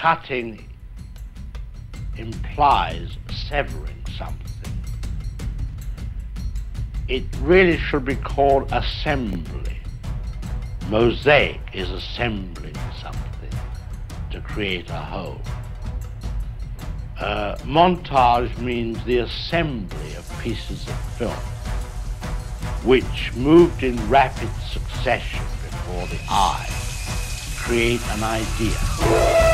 cutting implies severing something. It really should be called assembly. Mosaic is assembling something to create a whole. Montage means the assembly of pieces of film, which moved in rapid succession before the eye, create an idea.